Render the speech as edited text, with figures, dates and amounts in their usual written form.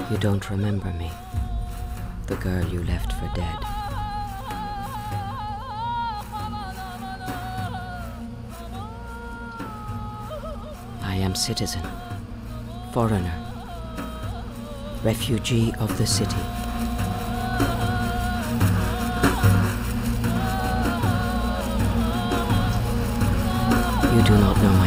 You don't remember me, the girl you left for dead. I am citizen, foreigner, refugee of the city. You do not know